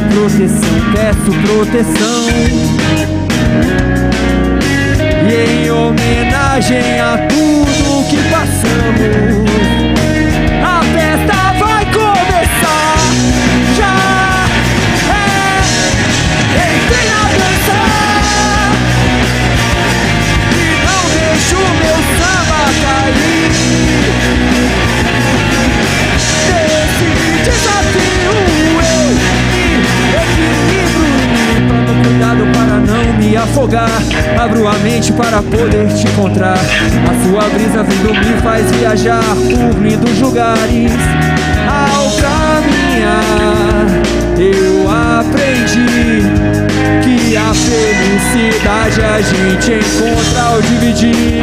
proteção, peço proteção. E em homenagem a tudo que passamos, a festa vai começar. Já entrei na dança e não deixo meu samba cair. Desse desafio eu me equilibro, tomo cuidado para não me afogar. Abro a mente para poder te encontrar. A sua brisa vindo me faz viajar por lindos lugares. Ao caminhar eu aprendi que a felicidade a gente encontra ao dividir.